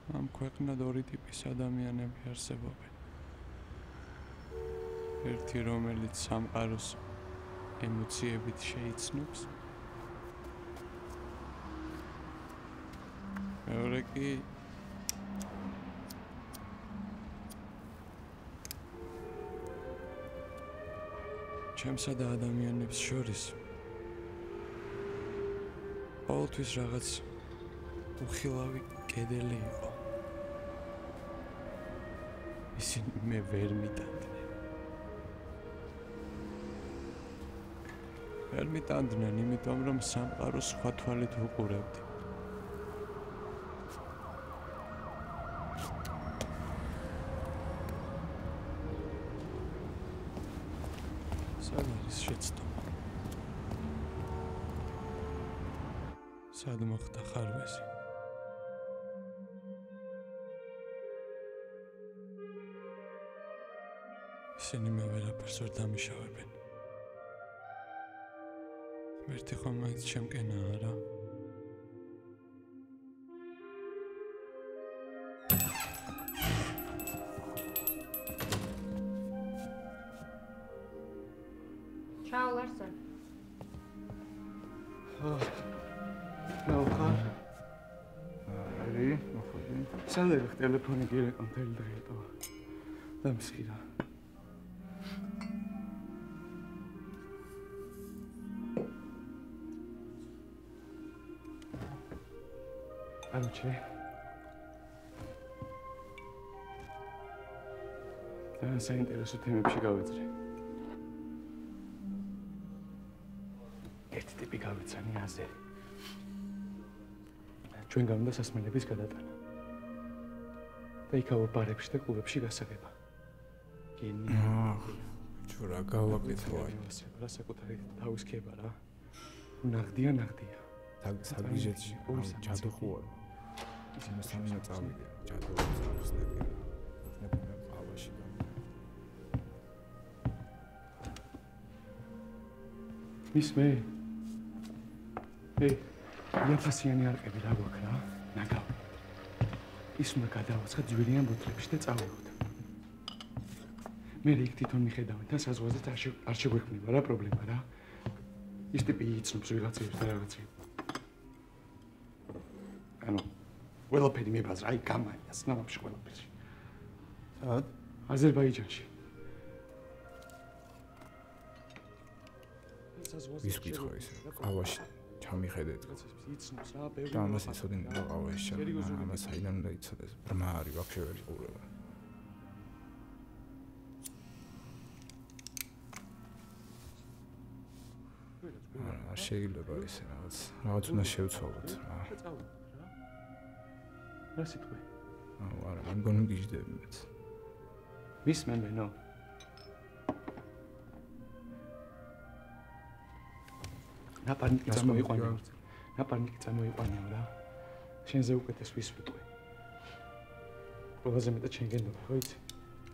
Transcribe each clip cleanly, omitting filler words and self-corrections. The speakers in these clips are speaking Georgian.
ამ ქვეყნად ორი ტიპის ადამიანები არსებობენ. ერთი, რომელიც სამყაროს ემოციებით შეიცნობს. მეორე კი ჩემსა და ადამიანებს შორის ყოველთვის რაღაც უხილავი კედელი იყო. ისინი მე ვერ მიტანდნენ. ვერ მიტანდნენ, იმიტომ რომ სამყაროს სხვა თვალით ვუყურებდი. სად არის შეცდომა? სად მოხდა ხარვეზი? ისინი მე ვერაფერს ვერ დამიშავებენ. ერთი ხომ მაინც ჩემკენაა რა. Ciao Lasha. ნახარ. არი, მოხდი. სანდრო ტელეფონი გირეკა მთელი დღე ეტოვა. დამსხირა. Короче. და საინტერესო თემებში გავეძრე. ერთი ტიპი გავეცანი აზე. ჩვენ გამდა სასმელების გადატანა. და იქაურ ბარებში და კლუბებში გასაგება. გენიალია. ჩუ რა გავაკეთოა. რა საკუთარი თავის ქება რა. ნაღდია. საგიჟეთში ჯადო ხوار. ისინი სამი წავიდა. ჯადო ზავსნები. ნებია ყავაში და. მისმე. იაფასიანი არყები რა გვაქვს რა? ნაგავი. ის უნდა გადავაცხა ძვირიან ბოთლებში და წავიღოთ. მე იქ თვითონ მიხედავენ და საზღვარზე არ შეგვექმნება რა პრობლემა რა? ის ტიპი იცნობს ვიღაცებს და რაღაცებს. ანუ ყველაფერი მებაზრა, აი გამაია, სნამებში ყველაფერი. სად? აზერბაიჯანში. ვის გითხო ისე? ყავაში ჩამიხედეთ. იცნობს რა, ბევრი. და ამას იცოდნენ და ყავაში ჩამიხედეთ. ამას აიდან უნდა იცოდეს. ბრმა არის, ვაფშე ვერ იყურება. არ შეიძლება ისე რაღაც უნდა შევცვალოთ რა. რა სიტყვი? არა, მე მგონი გიждები მეც. მისმენ მენო. ნაპარნიკი წამოიყვანიო რა. შენზე უკეთეს ვის ვიტყვი. ყველაზე მეტად შენ გენდობა, ხო იცი?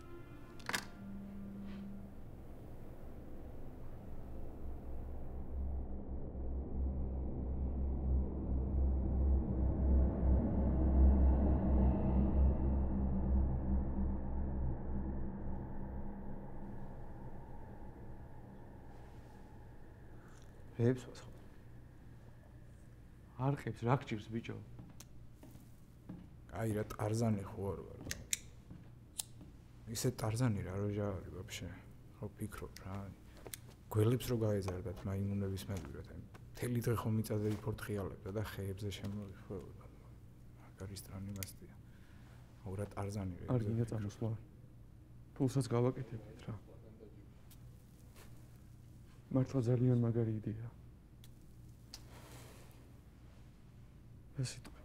ხებს ვასხო. არ ხებს, რა გჭირს ბიჭო? აი რა ტარზანი ხო არ ვარ. ისე ტარზანი რა როჟა არის ვაფშე. ხო ფიქრობ რა. გველებს რო გაეზარდათ მაიმუნების მეგვირათ. მთელი დღე ხომ მიწაზე იფორთხიალებდა და ხეებზე შემოიხველოდა. მაგარი სტრანი მასტია. ხო რა ტარზანი რა. არ გინდა წამოსვლა. ფულსაც გავაკეთებთ რა. მართლა ძალიან მაგარი იდეა. ეს სიტყვა.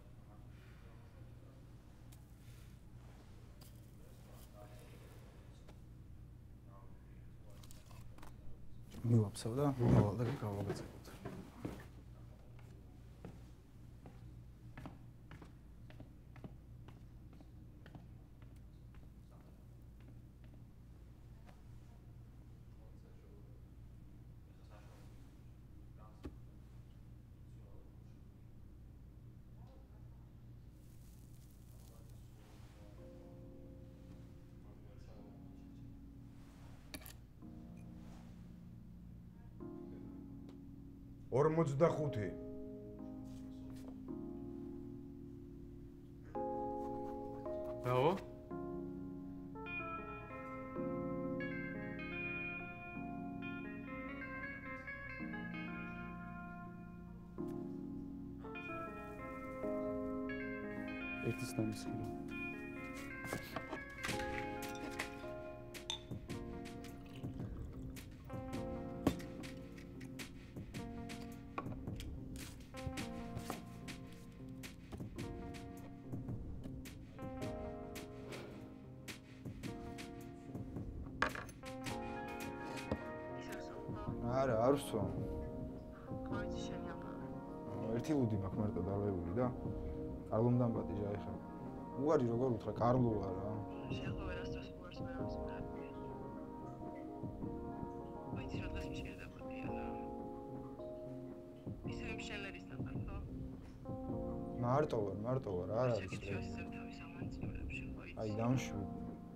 მივაფსავ და მოვალ და გავაგრძელოთ. 45. Bravo. ერთის დამისხილა. არა, არ ვსვა. ერთი ლუდი მაქვს მარტო დალეული და კარლომდან პატიჟა ეხა. უარი როგორ უთხრა, კარლოა რა. შეეხო ვერასდროს უარს მე ამას მგები. ვაიცი რა დღეს მჭირდებოდია და ისე მშელერისთან ხარ, ხო? მარტო ვარ, არ არის. შეკითხვის ისევ თავის ამანწივრებში, ხო იცი? აი, დამშვი.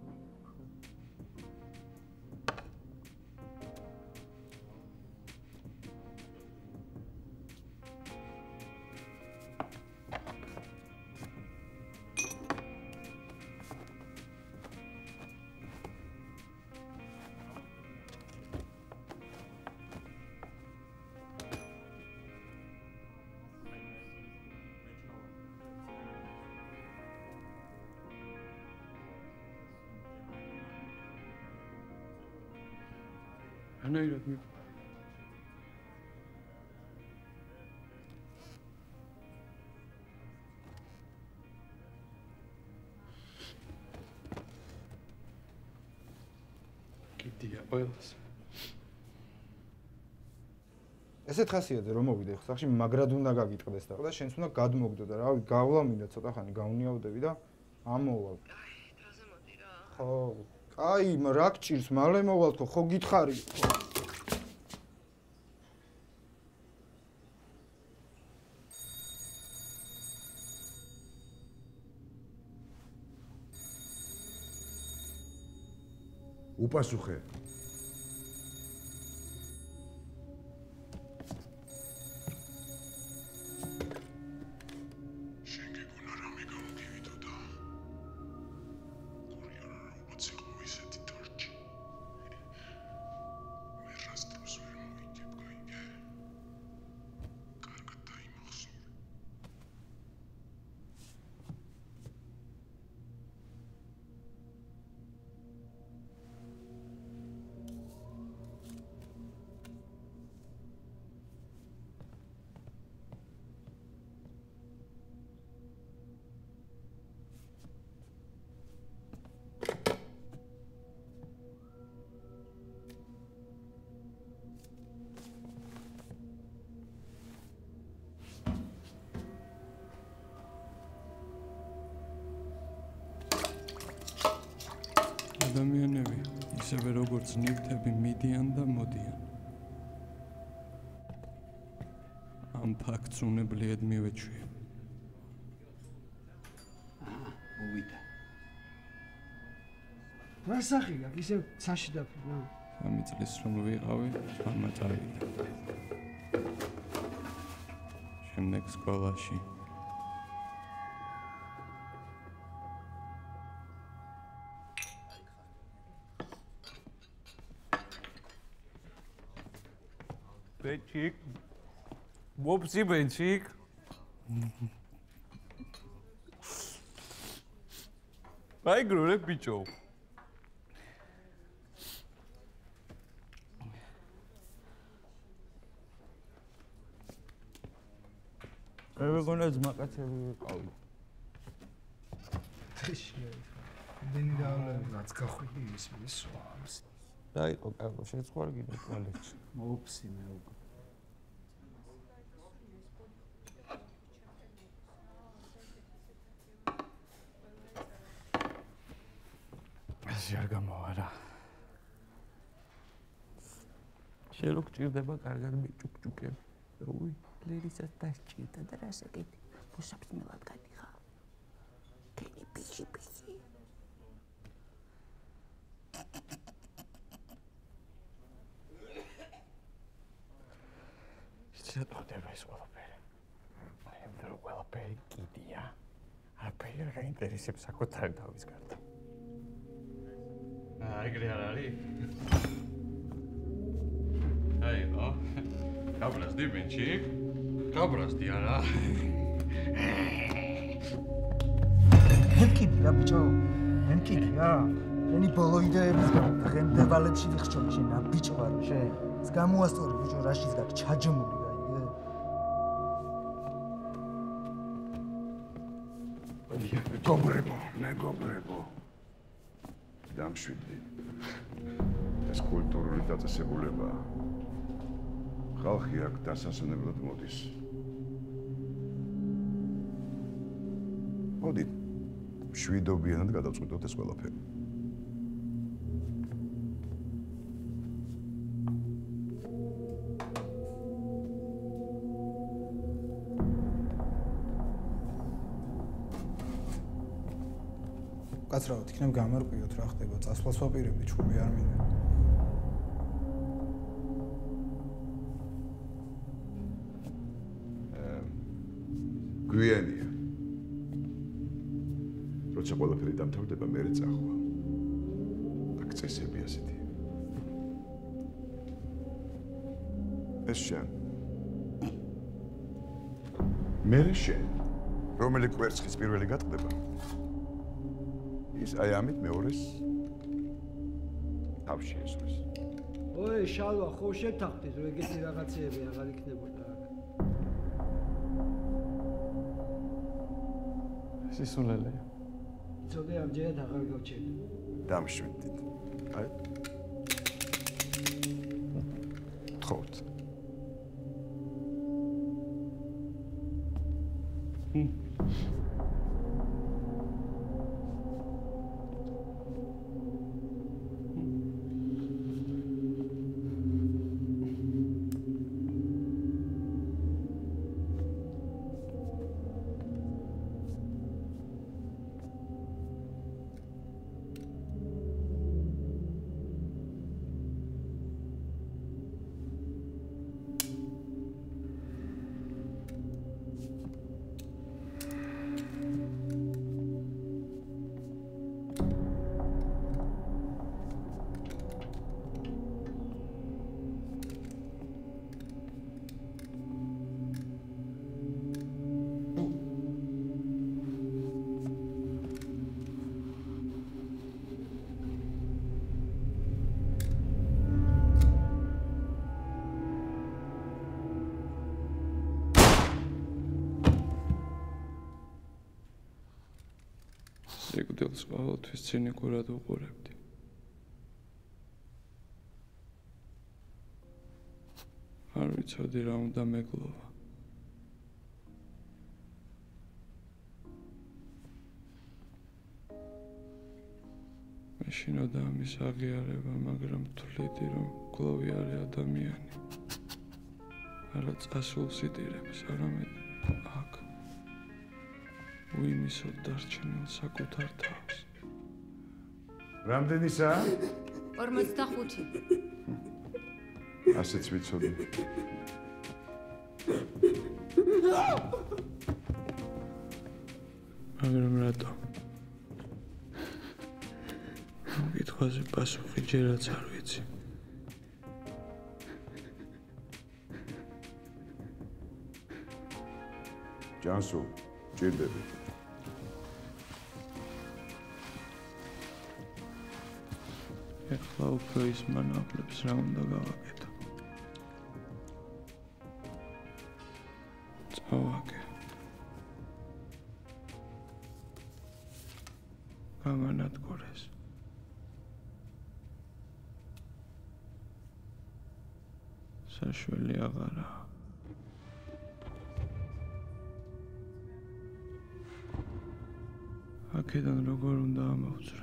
რანაირად მე კიდია ყველას ესეთ ხასიათზე რომ მოვიდე სახში მაგრად უნდა გაგიტყდეს და შენც უნდა გადმოგდო და რავი გავლამინდა ცოტა ხანი გავნიავდები და ამოვალ. დროზე მოდი რა. ხო. აი, რა გჭირს, მალე მოვალ თქო, ხო გითხარი. უპასუხე. ადამიანები ისევე როგორც ნივთები მიდიან და მოდიან. ამ ფაქტს უნებლიეთ მივეჩვიე. მოვიდა. რა სახი გაქვს ისე ცაში დაფრნა? 3 წლის რომ ვიყავი, მამა წავიდა. შემდეგ სკოლაში. Benchik. Whoopsie Benchik. Vai grule bicho. ეგონა ძმაკაცები ვიყავი. დენი დაავლები რაც გახვიდი ის სვამს. რა იყო კარგო შეცხვარ კიდე კოლეჯში. მოფსი მე უკვე. ასე არ გამოვარა. შენ რო გჭირდება კარგად მიჭუკჭუკები. უი, ლერისაც დასჭირდა და რა საკეთე? მოსაბსმელად გადიხარ. კენი პიში. იწოდდება ეს ყველაფერი. მაგრამ ყველაფერი კიდია. არაფერი არ გაინტერესებს საკუთარი თავის გარდა. ეგრე არ არის? აიო. გაბრაზდი ბენჩი? გაბრაზდი არა? მეკიდი რა ბიჭო, მეკიდი რა. შენი ბოლო იდეების გამო დღემდევალებში ვიხშობ შენ რა ბიჭო ვარ შენ. ეს გამოასწორი ბიჭო რაშიც გაქვს ჩაჯმული გაიგე. მეგობრებო. დამშვიდდი. ეს კულტურული დაწესებულება ხალხი აქ დასასვენებლად მოდის. მოდით, შვიდობიანად გადავწყვიტოთ ეს ყველაფერი. კაცრავად, იქნებ გამარკვიოთ რა ხდება, წასვლას ვაპირებდი, ჩხუბი არ მინდა. გვიანია. როცა ყველაფერი დამთავრდება, მერე წახვა. აქ წესები ასეთი. ეს შენ. მერე შენ. რომელი კვერცხის პირველი გატყდება? ის აი ამით მეორეს თავში ესვეს. ოე, შალვა, ხო შევთანხმდით, რომ ეგეთი რაღაცეები აღარ იქნებოდა აქ. სისულელეა. იცოდე, ამჯერად აღარ გავჩერდი. დამშვიდით. აი. თხოვთ. სიკვდილს ყოველთვის ცინიკურად უყურებდი. არ ვიცოდი რა უნდა მეგლოვა. მეშინოდა ამის აღიარება, მაგრამ თვლიდი, რომ გლოვი არის ადამიანი. არა წასულს იტირებს, არამედ აქ. უიმისოდ დარჩენილ საკუთარ თავს. რამდენისაა? 45. ასეც ვიცოდი. მაგრამ რატო? კითხვაზე პასუხი ჯერაც არ ვიცი. ჯანსუ, ჭირდები. ეხლა უფრო ის მანავლებს რა უნდა გავაკეთო. წავაგე. გამანადგურეს. საშველი აღარაა. აქედან როგორ უნდა ამოვწრე?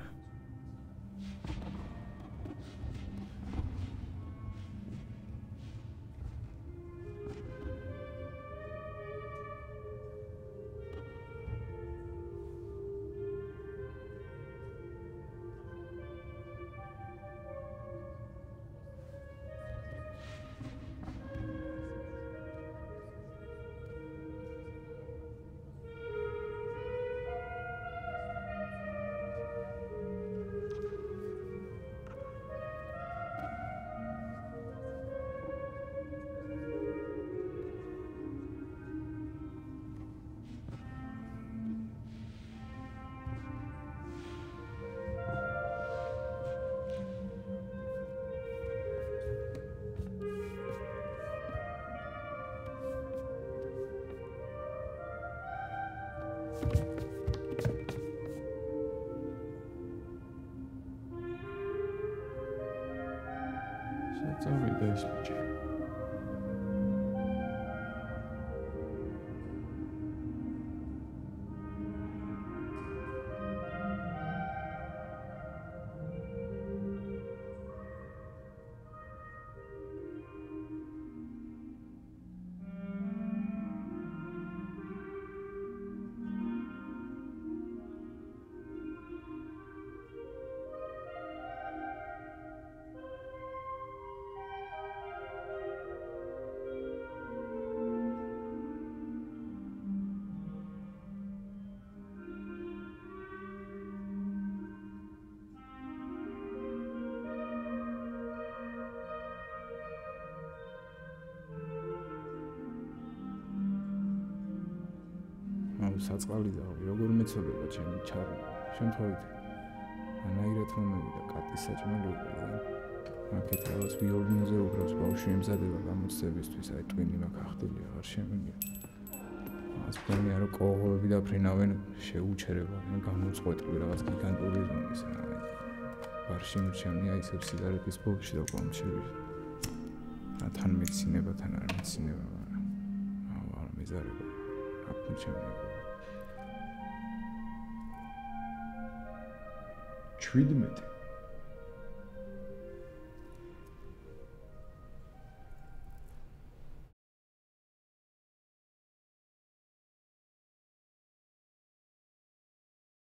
წავიდა ის ბიჭი. საწყალი და როგორ მეცოდება ჩემი ჩარი შემთხვევით ანაირად მომევიდა კატის საჭმელი უყურე აქეთ რაღაც ვიოლინოზე უკრავს ბავშვი ემზადება გამოცდებისთვის აი ტვინი მაქვს ახდილი აღარ შემიგია მას ფონია რომ კოღოები დაფრინავენ შეუჩერება განუწყვეტლი რაღაც გიგანტური ზომის რა ბარში მირჩენია ისევ სიგარეტის ბოქში და კომჩები თან მეცინება თან არ მეცინება არა მეზარება აქ მირჩენია 17